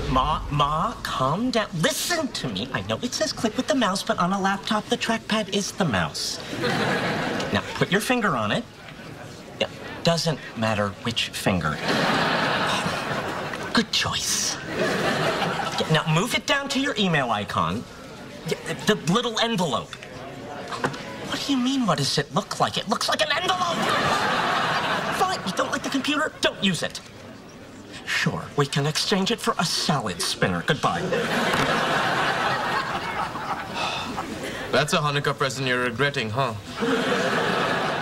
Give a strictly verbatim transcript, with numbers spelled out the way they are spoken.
Ma, Ma, calm down. Listen to me. I know it says click with the mouse, but on a laptop, the trackpad is the mouse. Now, put your finger on it. Yeah, doesn't matter which finger. Good choice. Yeah, now, move it down to your email icon. Yeah, the little envelope. What do you mean, what does it look like? It looks like an envelope! Fine, you don't like the computer? Don't use it. Sure, we can exchange it for a salad spinner. Goodbye. That's a Hanukkah present you're regretting, huh?